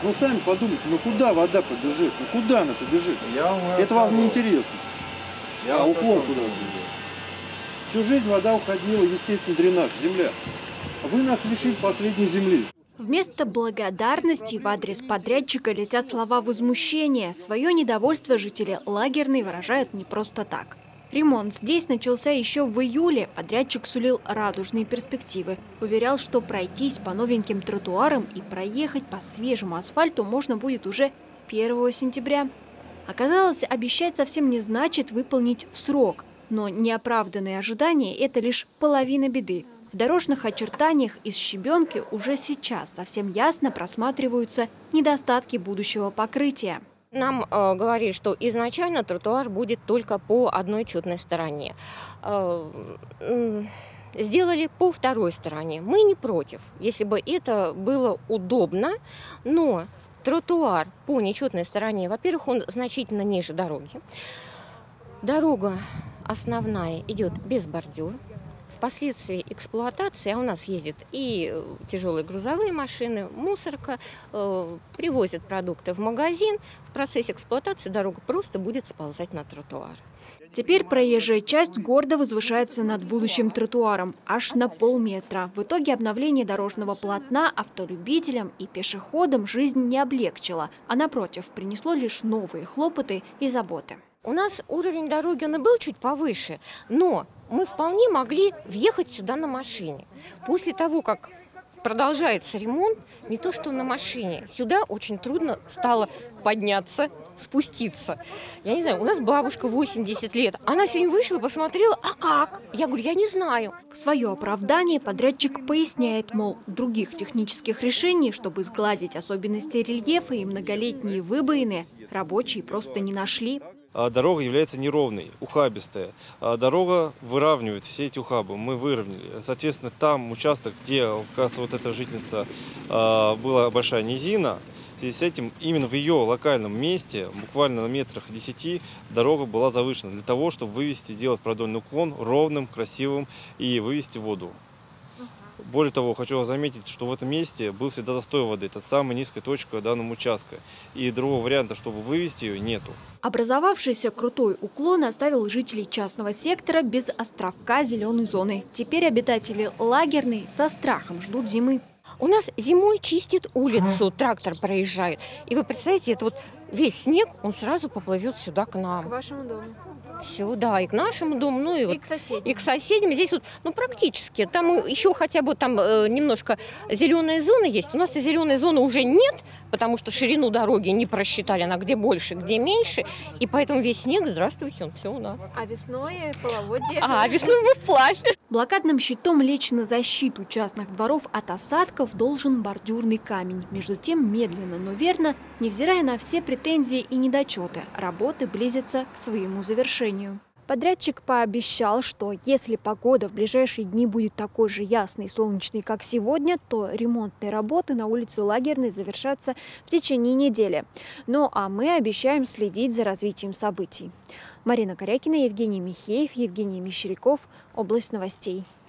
Ну сами подумайте, ну куда вода побежит? Ну куда она побежит? Это вам не интересно. А уклон куда побежит? Всю жизнь вода уходила, естественно, дренаж, земля. Вы нас лишили последней земли. Вместо благодарности в адрес подрядчика летят слова возмущения. Свое недовольство жители Лагерной выражают не просто так. Ремонт здесь начался еще в июле. Подрядчик сулил радужные перспективы. Уверял, что пройтись по новеньким тротуарам и проехать по свежему асфальту можно будет уже 1 сентября. Оказалось, обещать совсем не значит выполнить в срок. Но неоправданные ожидания – это лишь половина беды. В дорожных очертаниях из щебенки уже сейчас совсем ясно просматриваются недостатки будущего покрытия. Нам говорили, что изначально тротуар будет только по одной четной стороне. Сделали по второй стороне. Мы не против, если бы это было удобно, но тротуар по нечетной стороне, во-первых, он значительно ниже дороги. Дорога основная идет без бордюра. Впоследствии эксплуатации, а у нас ездят и тяжелые грузовые машины, мусорка, привозят продукты в магазин. В процессе эксплуатации дорога просто будет сползать на тротуар. Теперь проезжая часть гордо возвышается над будущим тротуаром аж на полметра. В итоге обновление дорожного полотна автолюбителям и пешеходам жизнь не облегчило, а напротив, принесло лишь новые хлопоты и заботы. У нас уровень дороги он и был чуть повыше, но мы вполне могли въехать сюда на машине. После того, как продолжается ремонт, не то что на машине, сюда очень трудно стало подняться, спуститься. Я не знаю, у нас бабушка 80 лет, она сегодня вышла, посмотрела, а как? Я говорю, я не знаю. В свое оправдание подрядчик поясняет, мол, других технических решений, чтобы сгладить особенности рельефа и многолетние выбоины, рабочие просто не нашли. Дорога является неровной, ухабистая. Дорога выравнивает все эти ухабы. Мы выровняли. Соответственно, там участок, где, оказывается, вот эта жительница, была большая низина, в связи с этим именно в ее локальном месте, буквально на метрах 10, дорога была завышена для того, чтобы вывести, сделать продольный уклон ровным, красивым и вывести воду. Более того, хочу заметить, что в этом месте был всегда застой воды. Это самая низкая точка данного участка. И другого варианта, чтобы вывести ее, нету. Образовавшийся крутой уклон оставил жителей частного сектора без островка зеленой зоны. Теперь обитатели Лагерной со страхом ждут зимы. У нас зимой чистит улицу, трактор проезжает. И вы представляете, это вот весь снег, он сразу поплывет сюда к нам. К вашему дому. Все, да, и к нашему дому, ну и, вот, к соседям. И к соседям. Здесь вот, ну практически, там еще хотя бы там немножко зеленая зона есть. У нас и зеленой зоны уже нет, потому что ширину дороги не просчитали, она где больше, где меньше. И поэтому весь снег, здравствуйте, он все у нас. А весной половодье? А весной мы вплавь. Блокадным щитом лечь на защиту частных дворов от осадков должен бордюрный камень. Между тем, медленно, но верно, невзирая на все претензии и недочеты, работы близятся к своему завершению. Подрядчик пообещал, что если погода в ближайшие дни будет такой же ясной и солнечной, как сегодня, то ремонтные работы на улице Лагерной завершатся в течение недели. Ну а мы обещаем следить за развитием событий. Марина Корякина, Евгений Михеев, Евгений Мещеряков. Область новостей.